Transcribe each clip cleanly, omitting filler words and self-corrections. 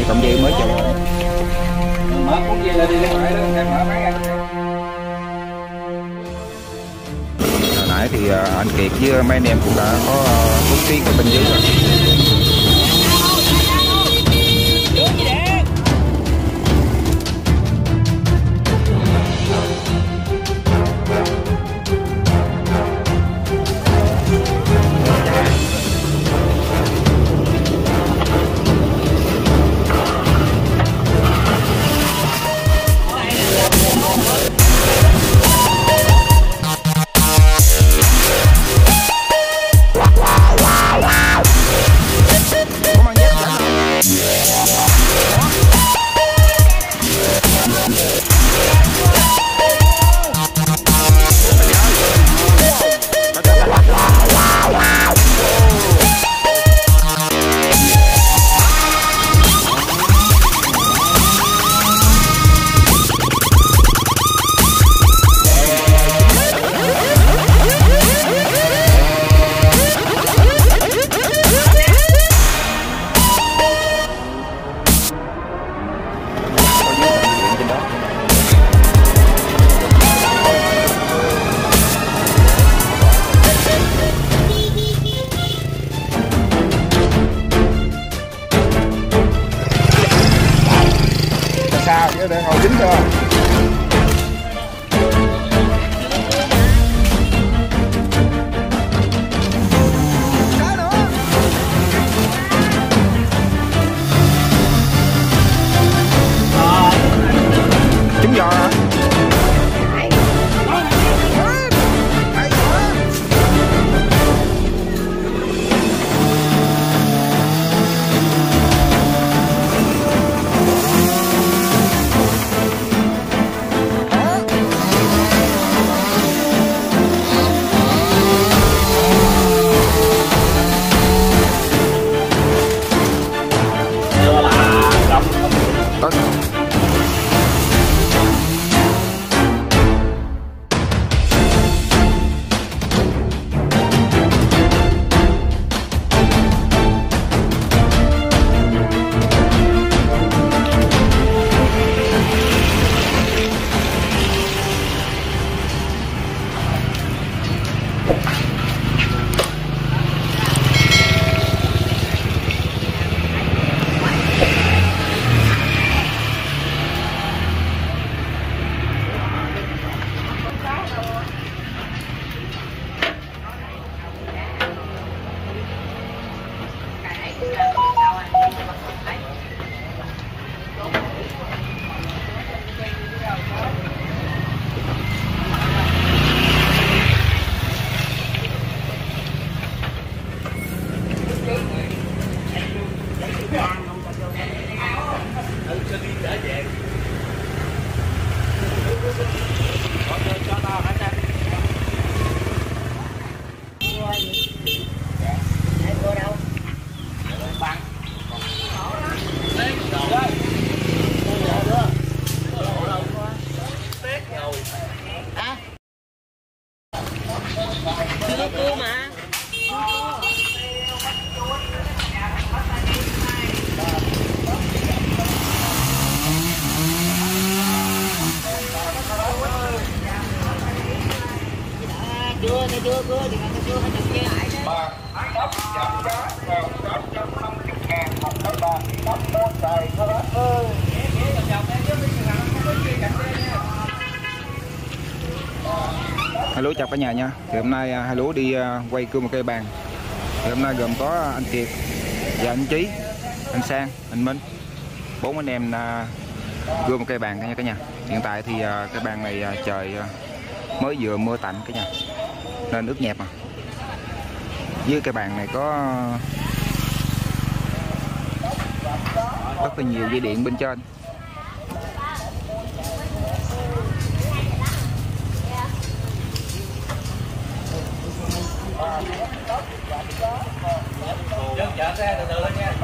cộng dây mới chụp. Mở phút gì là đi ra ngoài đó, em mở máy ra. Hồi nãy thì anh Kiệt với mấy anh em cũng đã có bố trí ở bên dưới rồi. Sao chứ để ngồi dính chưa? Trúng giò hả? Hai lúa chào cả nhà nha. Thì hôm nay hai lúa đi quay cưa một cây bàn. Thì hôm nay gồm có anh Kiệt và anh Chí, anh Sang, anh Minh, 4 anh em cưa một cây bàn nha cả nhà. Hiện tại thì cây bàn này trời mới vừa mưa tạnh cả nhà, nên ướt nhẹp mà. Dưới cây bàn này có rất là nhiều dây điện bên trên. Chở xe từ từ lên nha.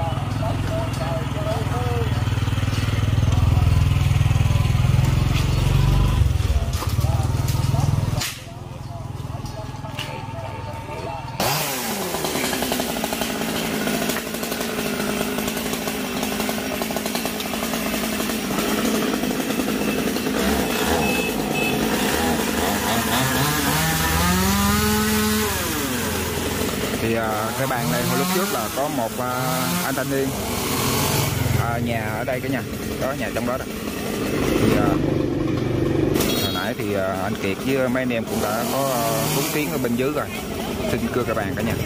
Cái bàn này hồi lúc trước là có một anh thanh niên nhà ở đây cả nhà, đó nhà trong đó đó. Thì hồi nãy thì anh Kiệt với mấy anh em cũng đã có cúng kiến ở bên dưới rồi, xin cưa cái bàn cả nhà.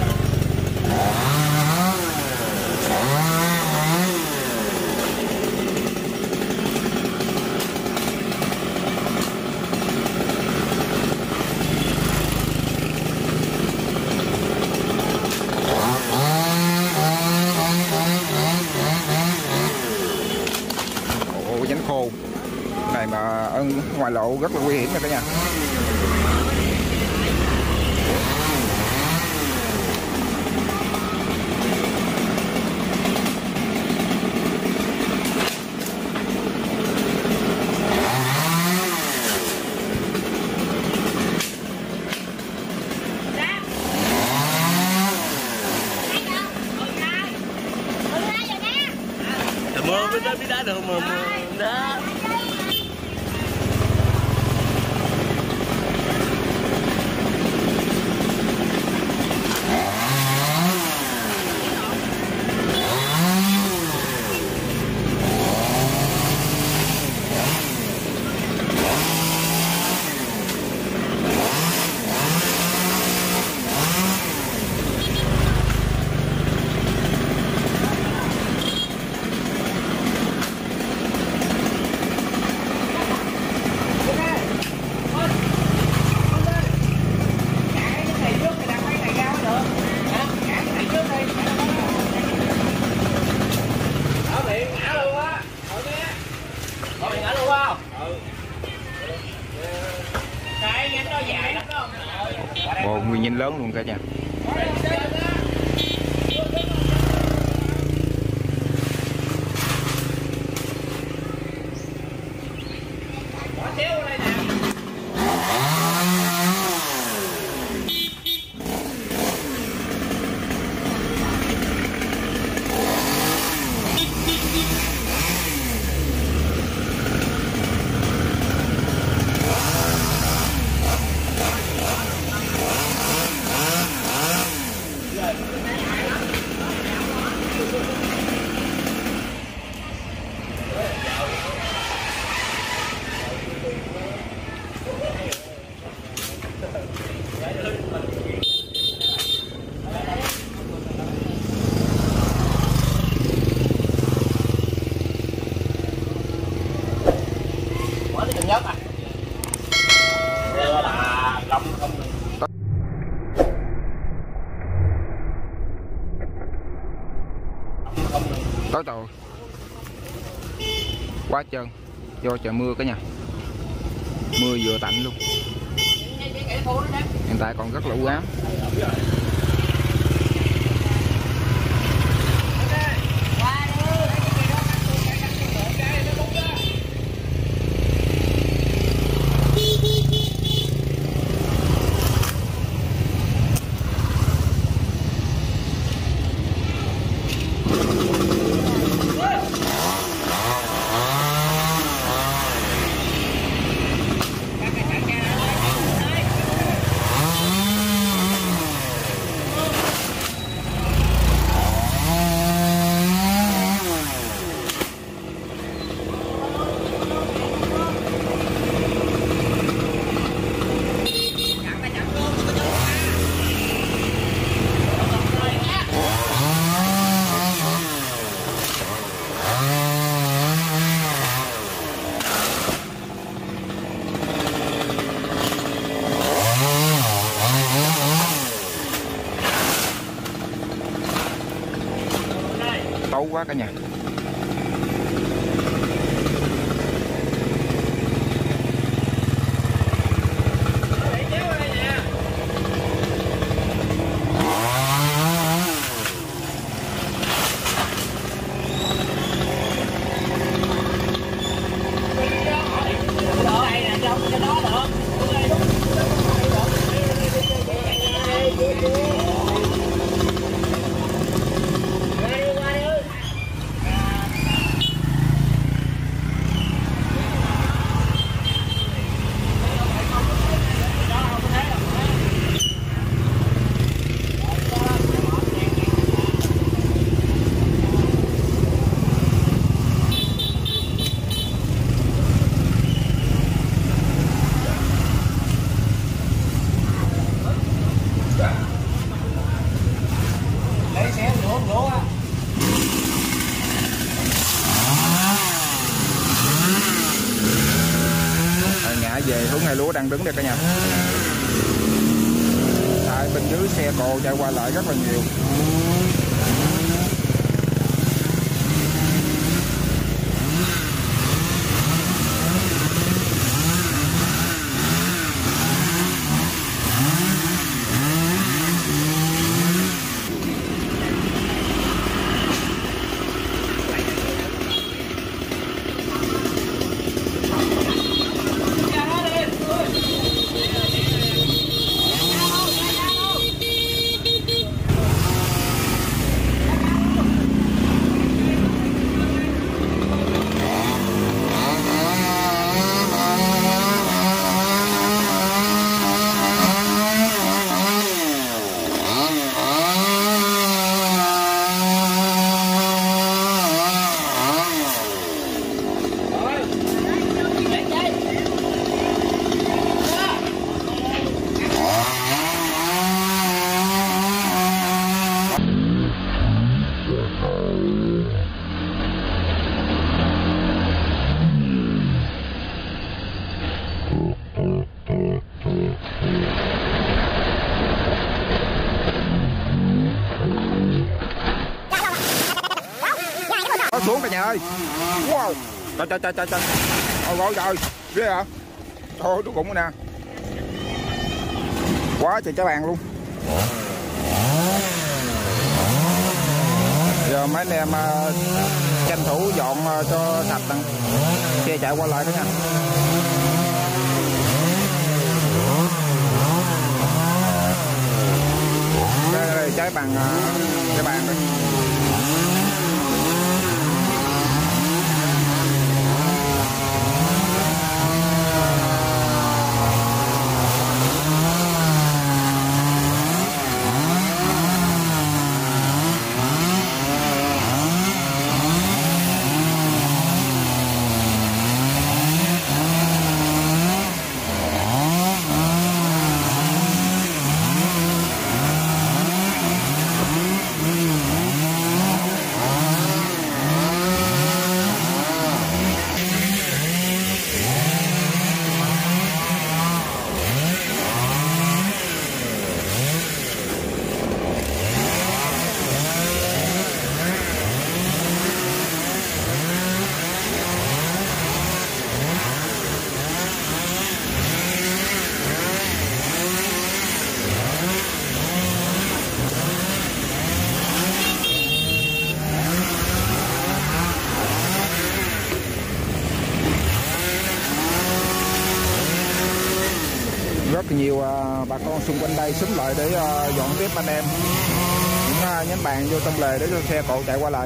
Ồ, nhánh khô này mà ở ngoài lộ rất là nguy hiểm nha cả nhà. Mưa mới biết đá được mà đá. Ồ, nguyên nhân lớn luôn cả nhà. Tối tàu quá trơn do trời mưa cả nhà, mưa vừa tạnh luôn, hiện tại còn rất là u ám. Tấu quá cả nhà. về hướng Hai Lúa đang đứng đây cả nhà. Tại bên dưới xe cộ chạy qua lại rất là nhiều. Xuống cả nhà ơi. Wow. Trời. Ôi trời. Ghê hả? Thôi tôi cũng nè. Quá trời trái bàn luôn. Giờ mấy anh em tranh thủ dọn cho sạch đằng xe chạy qua lại đó nha. Đây trái bàn đây. Rất nhiều bà con xung quanh đây xúm lại để dọn tiếp anh em những nhánh bàn vô trong lề để cho xe cộ chạy qua lại.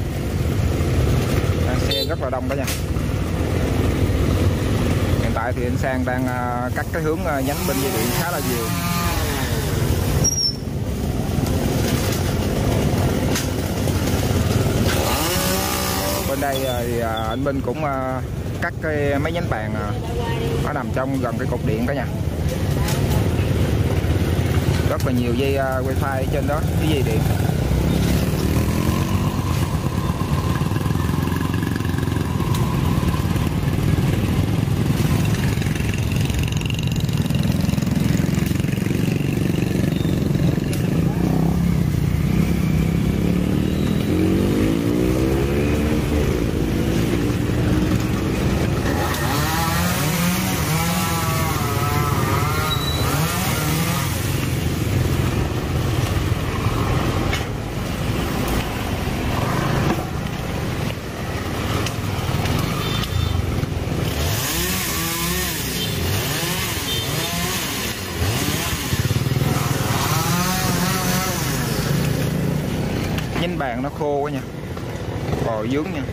Xe rất là đông đó nha. Hiện tại thì anh Sang đang cắt cái hướng nhánh bên dây điện khá là nhiều. Bên đây thì anh Minh cũng cắt cái mấy nhánh bàn nó nằm trong gần cái cột điện cả nhà. Rất là nhiều dây wifi ở trên đó, cái dây điện. Nhánh bàn nó khô quá nha, bò dướng nha.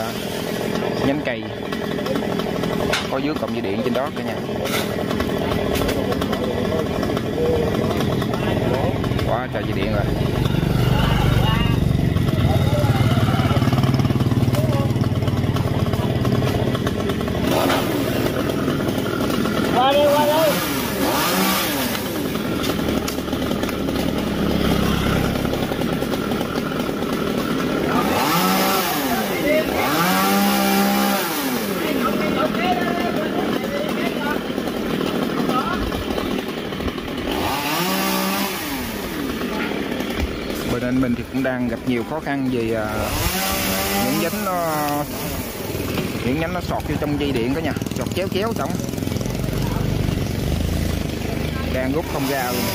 nhánh cây có dưới cổng dây điện trên đó cả nhà. Quá trời dây điện rồi. Qua đây, qua đây. Bên anh mình thì cũng đang gặp nhiều khó khăn vì những nhánh nó sọt vô trong dây điện đó nha, sọt chéo chéo xong đang rút không ra luôn.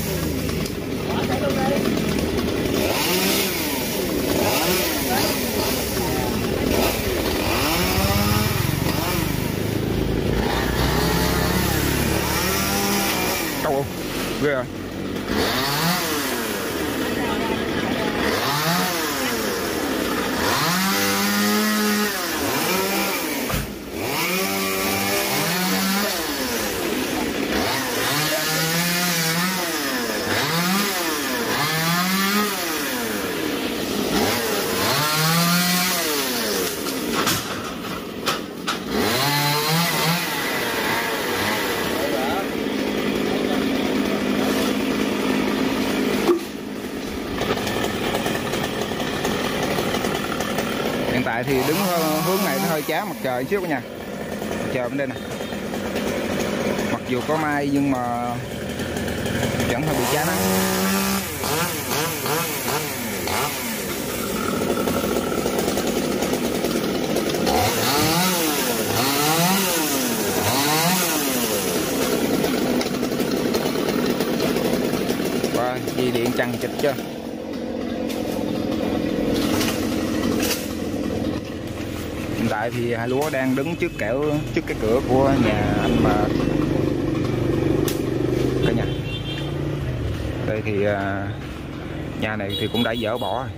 Đâu ghê rồi. Hiện tại thì đứng hướng này nó hơi chá mặt trời xíu nha. Mặt trời bên đây nè. Mặc dù có mai nhưng mà vẫn hơi bị chá nắng. Và dây điện chằng chịt chưa. Hiện tại thì hai lúa đang đứng trước cái cửa của nhà anh mà cả nhà. Đây thì nhà này thì cũng đã dỡ bỏ rồi.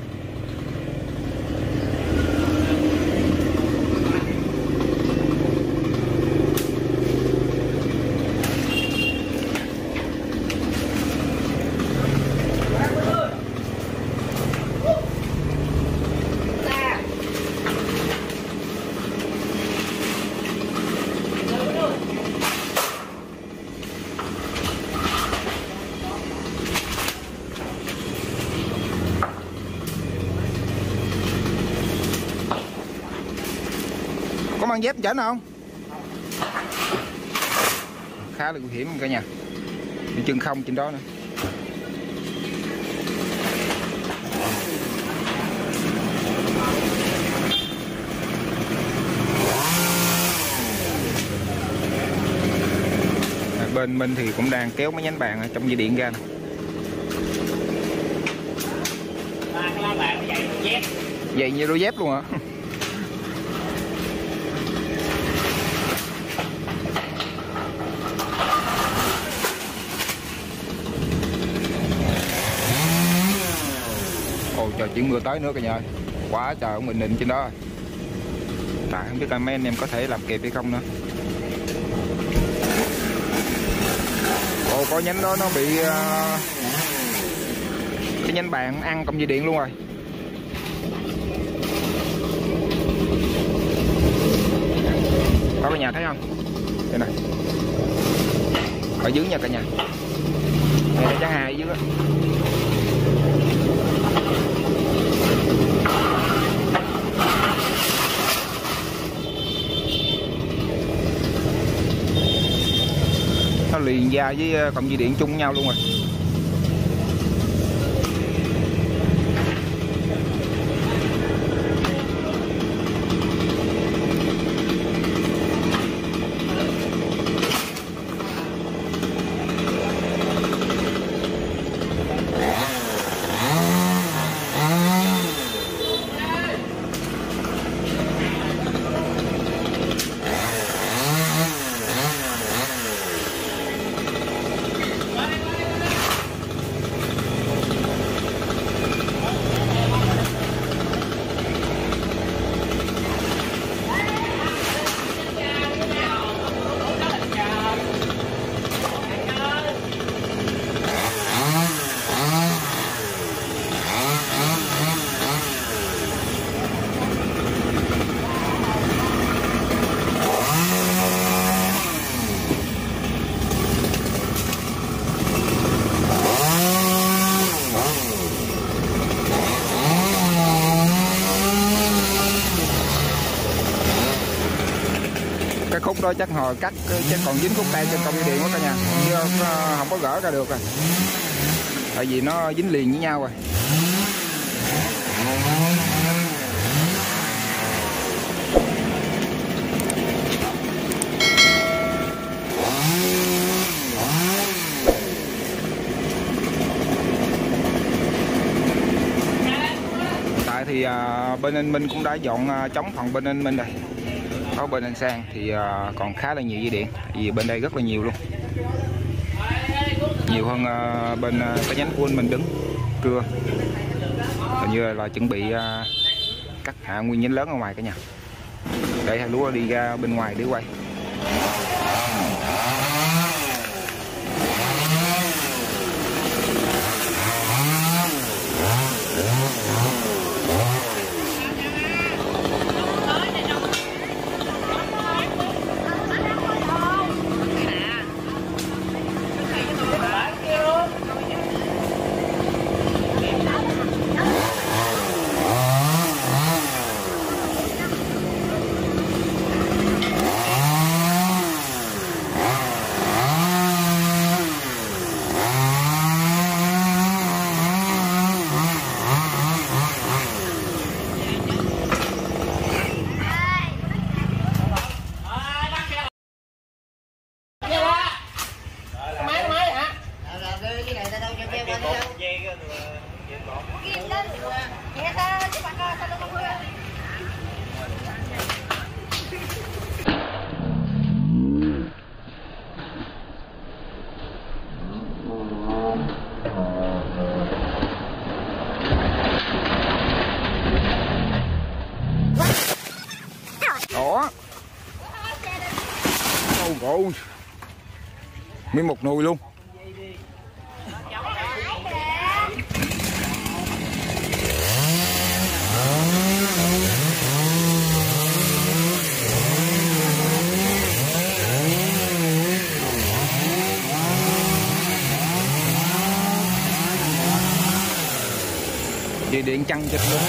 Có mang dép chỉnh không? Khá là nguy hiểm cả nhà. Đi chân không trên đó nữa. Bên mình thì cũng đang kéo mấy nhánh bàn ở trong dây điện ra nè. Vậy như đôi dép luôn hả? Ôi trời, chuyển mưa tới nữa cả nhà ơi. Quá trời ông Bình Định trên đó. Tại không biết là mấy anh em có thể làm kịp hay không nữa. Ồ, có nhánh đó nó bị cái nhánh bàn ăn cọng dây điện luôn rồi. Có cả nhà thấy không? Đây này. Ở dưới nha cả nhà. Đây là trái 2 ở dưới đó. Nó liền ra với cọng dây điện chung với nhau luôn rồi. Cái khúc đó chắc hồi cắt chắc còn dính khúc tay trên công dây điện quá cả nhà, chứ không có gỡ ra được rồi, tại vì nó dính liền với nhau rồi. Tại thì bên anh Minh cũng đã dọn chống phần bên anh Minh rồi. Có bên anh Sang thì còn khá là nhiều dây điện, vì bên đây rất là nhiều luôn, nhiều hơn bên cái nhánh của anh mình đứng cưa. Hình như là chuẩn bị cắt hạ nguyên nhánh lớn ở ngoài cả nhà, để hai lúa đi ra bên ngoài để quay. Đó. Ôi, nguyên một nồi luôn. Dây điện chăn chịch luôn.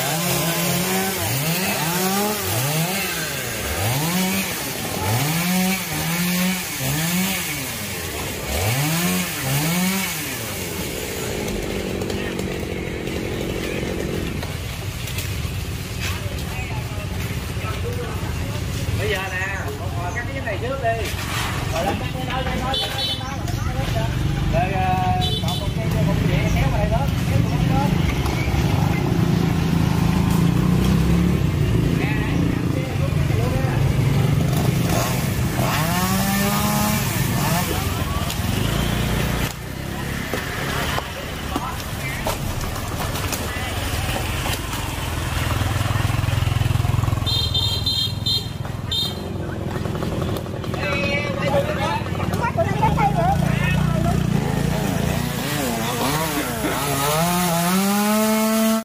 Bây giờ nè, một hồi cắt cái này trước đi. Rồi lên cắt cái đó, rồi còn một cái gì kéo vào đây đó, kéo vào đây đó. Hãy subscribe cho kênh Ghiền Mì Gõ để không bỏ lỡ những video hấp dẫn.